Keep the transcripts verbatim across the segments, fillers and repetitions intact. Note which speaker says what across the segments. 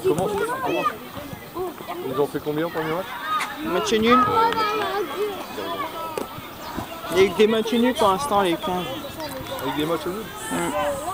Speaker 1: commence, ça commence. Ils ont fait combien au premier match?
Speaker 2: Match nul. Il y a eu que des matchs nuls pour l'instant, les quinze.
Speaker 1: Avec des matchs nuls?
Speaker 2: Mmh.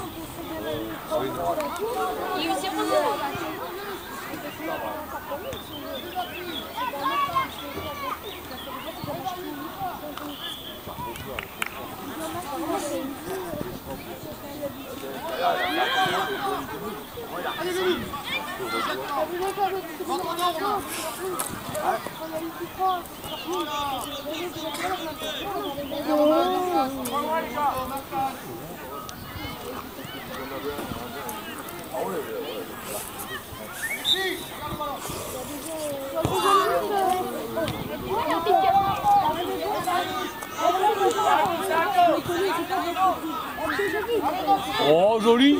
Speaker 1: Oh, joli!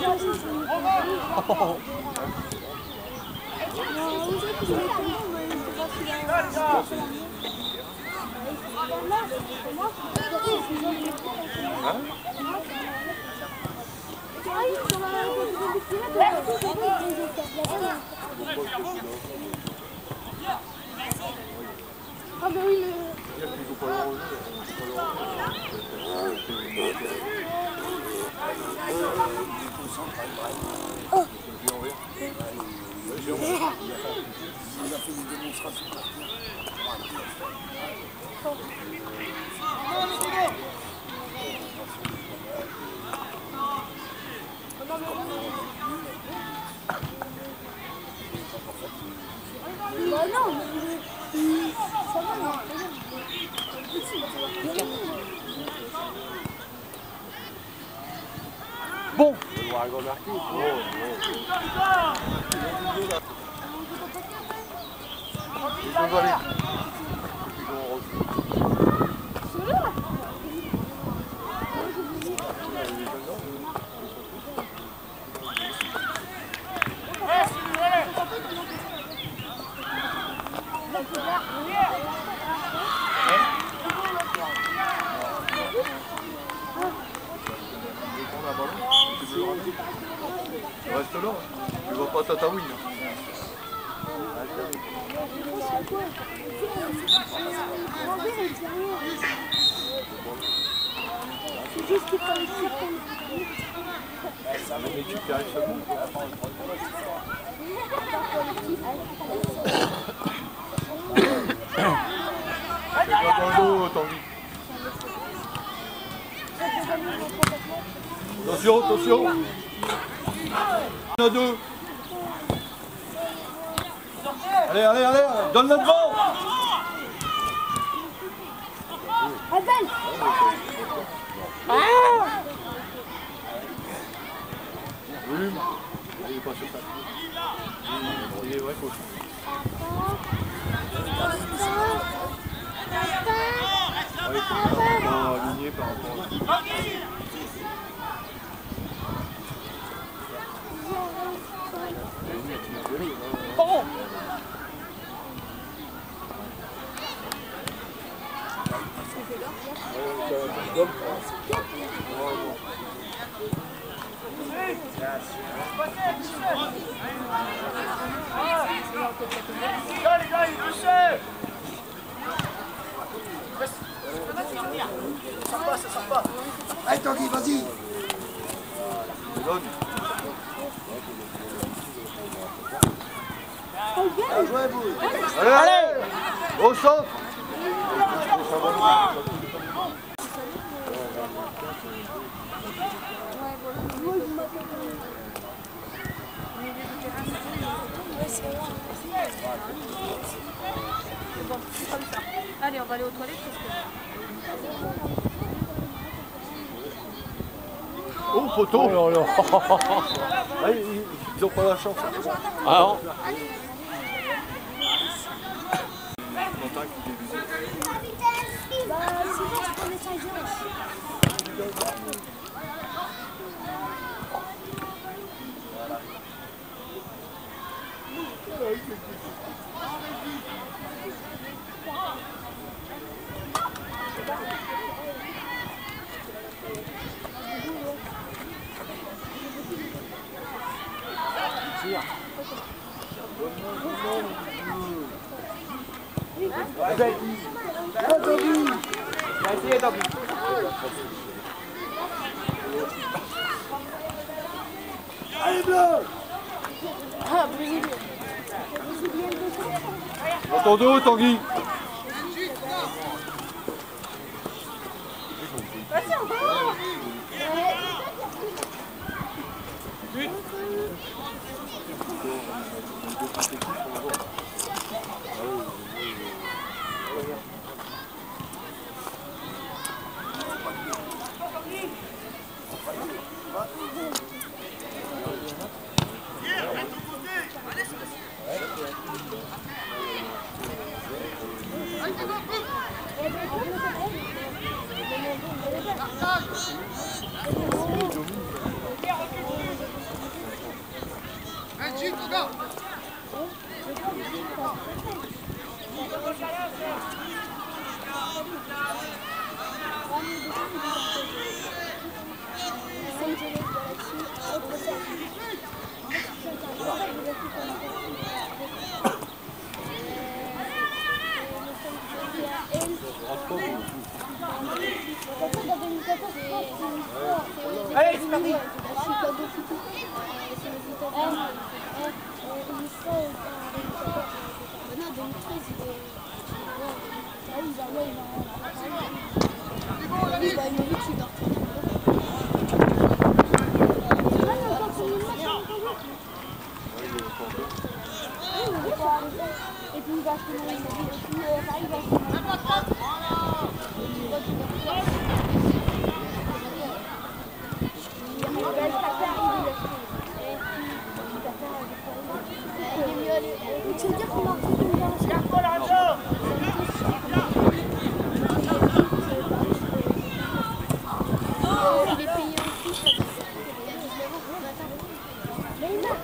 Speaker 3: Ah bah oui, le... Oh. Bah non, ça va, non.
Speaker 1: Bon! Reste là, tu vas pas tatouer.
Speaker 3: C'est juste qu'il fallait dire qu'on...
Speaker 1: Mais tu t'arrives seulement. C'est pas dans l'eau, Tanguy. Attention, attention. Il y en a deux. Allez, allez, allez, donne-la devant.
Speaker 3: Appelle.
Speaker 1: Oui. Il est pas sur ça. Il est vrai coach. Ouais, il faut aligner par rapport à...
Speaker 2: Oh!
Speaker 4: Allez Tanguy, vas-y. Bien joué, vous.
Speaker 1: Allez, allez, au centre.
Speaker 3: Allez, on va aller aux toilettes parce que...
Speaker 1: Oh, poteau. Oh, là, là. Allez, ils n'ont pas la chance. Ah non.
Speaker 4: Allez, bleu!
Speaker 3: Ah, Brésilien.
Speaker 1: Dans ton dos, Tanguy.
Speaker 3: Vas-y, encore.
Speaker 2: Allez, c'est parti.
Speaker 3: Et puis il va se nourrir, et puis euh, Paris va se nourrir. Tu veux dire qu'on a refait une version? Il est payé aussi. Mais il a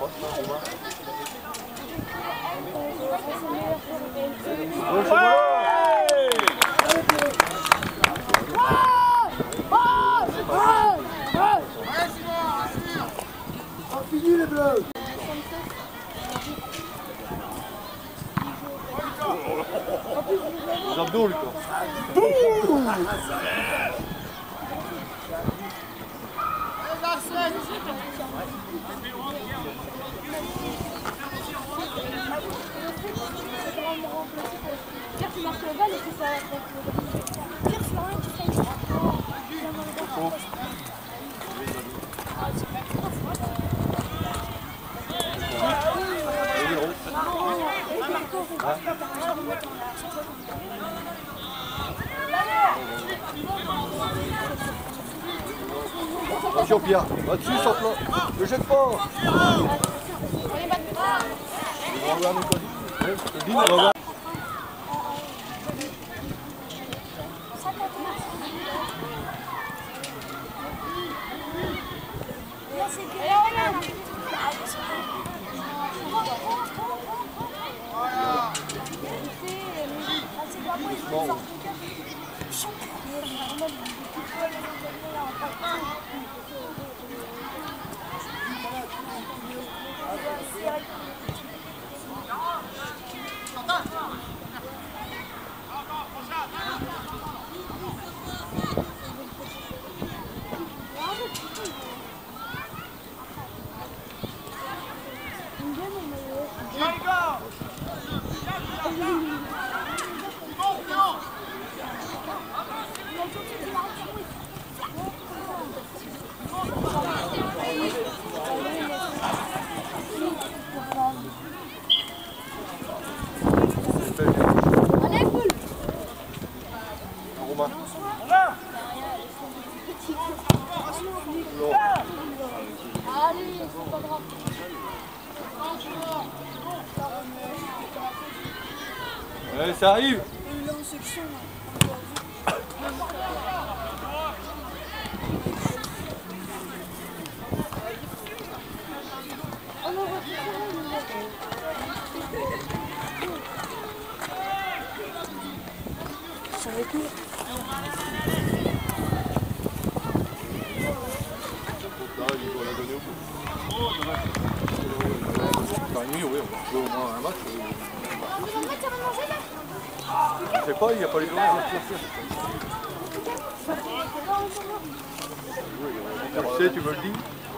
Speaker 4: On finit les bleus!
Speaker 1: Les abdos, lui, quoi.
Speaker 3: Pierre, tu marques le bal et que ça va être. Pierre, tu rien, tu fais.
Speaker 1: Attention, Pierre. Va dessus, sans plan. Ne jette pas. On va voir mes colis. Ouais, c'est bien, on va voir. Ouais, ça arrive.
Speaker 3: Il est en section. Ça va être cool.
Speaker 1: Il doit la donner au bout. nuit, oui, on va jouer au moins un match.
Speaker 3: On va mettre ça va manger là.
Speaker 1: Je sais pas, il n'y a pas les horaires. Tu sais, tu me le dis.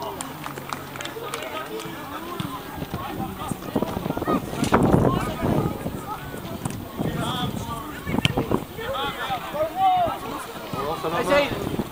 Speaker 1: Alors, ça va,
Speaker 2: Essaye.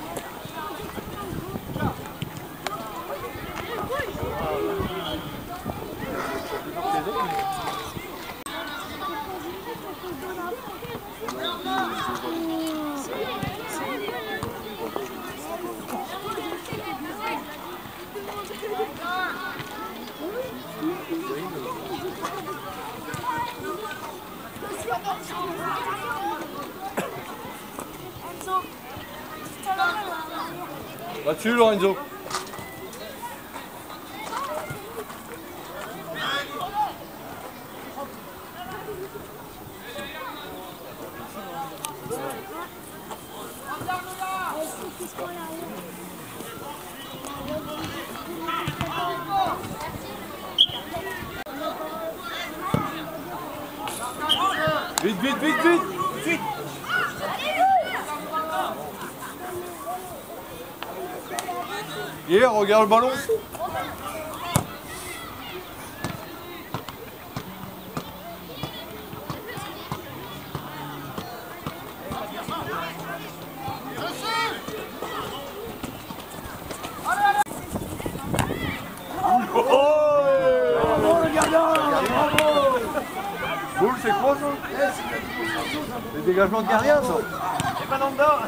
Speaker 1: Là-dessus, Lorenzo. Vite, vite, vite, vite, vite. Hier, regarde le ballon. Boule, c'est quoi ça? Les dégagements de gardien, ça.
Speaker 2: Et pas dans dedans.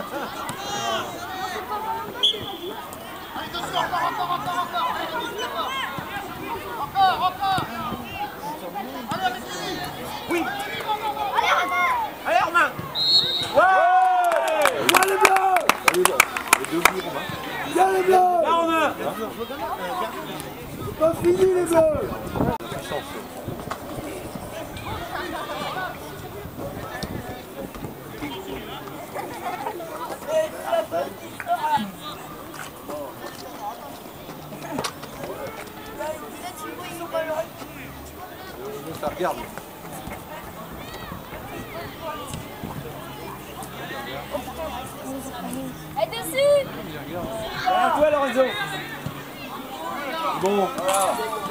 Speaker 2: Oui. Allez, Romain.
Speaker 4: Ouais. Viens les bleus.
Speaker 1: Les deux bleus, Romain.
Speaker 4: Viens les bleus.
Speaker 2: Là, Romain.
Speaker 4: C'est pas fini les bleus.
Speaker 1: Ça regarde.
Speaker 3: Et dessus.
Speaker 2: Derrière toi, Lorenzo.
Speaker 1: Bon, voilà.